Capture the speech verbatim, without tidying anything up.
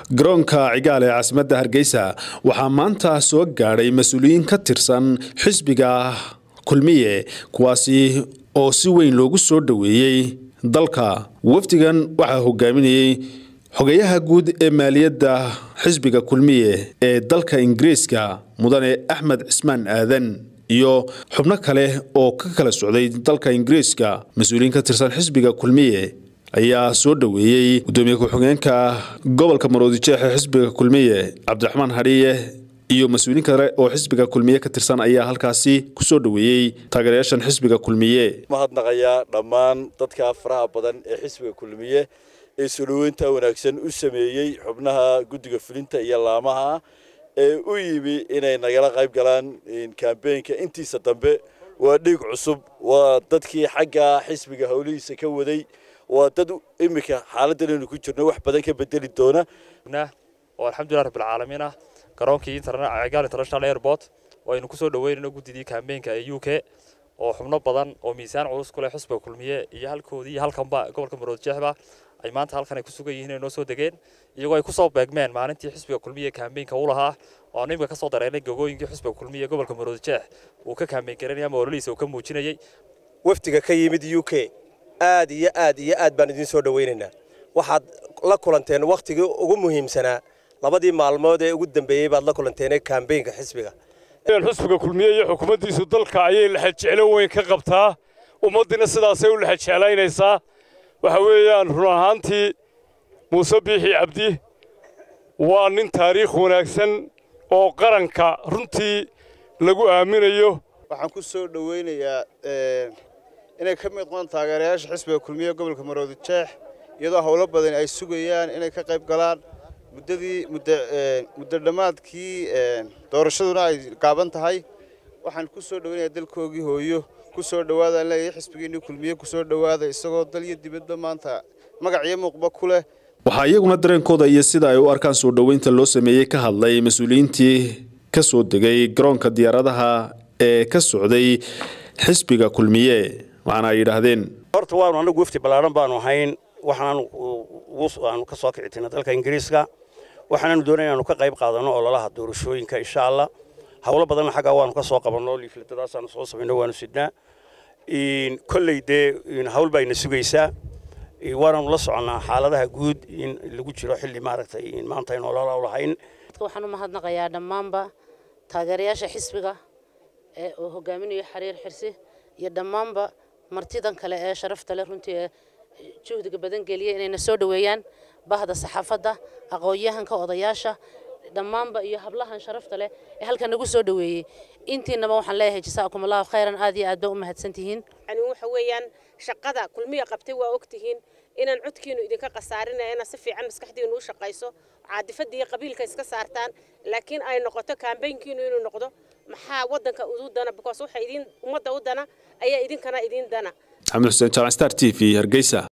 garoonka cigaal ee caasimadda Hargeysa waxaa maanta soo gaadhay mas'uuliyiin ka tirsan xisbiga kulmiye kuwaasi oo si weyn loogu soo dhaweeyay dalka. Wafdigan waxaa hogaaminayay xogayaha guud ee maaliyadda xisbiga kulmiye ee dalka Ingiriiska mudane Axmed Cismaan Aadan iyo xubno kale oo ka kala socday dalka Ingiriiska. Mas'uuliyiin ka tirsan xisbiga kulmiye ayaa soo dhaweeyay gudoomiye ku-xigeenka gobolka Maroodijeex ee xisbiga kulmiye Cabdiraxmaan Hariye iyo mas'uuliyiin kale oo xisbiga kulmiye ka tirsan ayaa halkaasi ku soo dhaweeyay taageerayaashan xisbiga kulmiye. mahadnaqaya dhammaan dadka faraha badan ee xisbiga kulmiye ee soo dhaweynta wanaagsan u sameeyay xubnaha guddiga fulinta iyo laamaha ee u yimi inay nagala qayb galaan campaign-ka intiisa dambe. waa dhig cusub, waa dadkii xagga xisbiga hawlihiisa ka waday, waa dad imika xaaladdan ku jirno wax badan ka bedeli doona. oo alxamdulillaah rabbil caalamiin ah garoonkii cigaal international airport oo aynu ku soo dhaweynayno guddidii campaign-ka ee U K oo xubno badan oo miisaan culus ku leh xisbiga kulmiye iyo halkoodii iyo halkanba gobolka Maroodijeexba ay maanta halkan ay ku sugan yihiin inay noo soo degeen iyagoo ay ku soo beegmeen maalintii xisbiga kulmiye campaign-ka uu lahaa oo aan imika ka soo dareynay gogooyinkii xisbiga kulmiye gobolka Maroodijeex uu ka campaign garanayay ama ololihiisa uu ka muujinayay. wafdiga ka yimid U K aad iyo aad iyo aad baan idin soo dhaweynaynaa. waxaad la kulanteen waqtigii ugu muhiimsanaa labadii maalmood ee ugu dambeeyay baad la kulanteen campaign-ka xisbiga. xisbiga kulmiye iyo xukuumaddiisu dalka ayay la xajeclo weyn ka qabtaa, ummadina sidaasay u la xajeclaynaysaa. waxa weeyaan run ahaantii Muuse Biixi Cabdi waa nin taariikh wanaagsan oo qaranka runtii lagu aaminayo. waxaan ku soo dhaweynayaa inay ka mid noqdaan taageerayaasha xisbiga kulmiye gobolka Maroodijeex iyadoo hawlo badan ay sugayaan inay ka qayb galaan muddadii muddo dhamaadkii doorashaduna ay gaaban tahay. waxaan ku soo dhaweynayaa dalkoogii hooyo ku soo dhawaada leeyahay xisbigeenu kulmiye ku soo dhawaada isagoo dal iyo dibadda maanta magac iyo muuqba ku leh. waxaa iyaguna dareenkooda iyo sida ay u arkaan soo dhaweynta loo sameeyay ka hadlay mas'uuliyiintii ka soo degay garoonka diyaaradaha ee ka socday xisbiga kulmiye. waxaana ay yidhaahdeen horta waanu anagu wafdi ballaaran baanu ahayn, waxaan aanu ka soo kicitay dalka Ingiriiska, waxaanu doonaynaa inaanu ka qayb qaadano ololaha doorashooyinka insha Allah. hawlo badan xagga waanu ka soo qabanno liifladadaas aanu soo sameeyno waanu sidnaa in kolleeyde in hawl bayna sugaysaa. waanu la soconaa xaaladaha guud in lagu jiro xilli maaragtay in maanta in ololaha u lahayn. waxaan u mahadnaqayaa dhammaanba taageerayaasha xisbiga ee uu hogaaminayo Xariir Xirsi iyo dhammaanba martidan kale ee sharafta leh runtii juhdiga badan geliyay inay soo dhaweeyaan bahda saxaafadda, aqoonyahanka, odayaasha dhammaanba iyo hablahan sharafta leh ee halkan nagu soo dhaweeyay. intiinaba waxaan leeyahay jasaakumullahu khayran, aad iyo aad u mahadsantihiin. ani waxa weeyaan shaqada kulmiye qabtay waa ogtihiin inaan codkiinu idinka qasaarinayna si fiican maskaxdiinu u shaqayso, caadifada iyo qabiilka iska saartaan, laakiin ay noqoto campaign-kiinu inuu noqdo maxaa wadanka u dana because waxa idin ummadda u dana ayaa idinkana idin dana. Axmed Xuseen Star T V Hargeysa.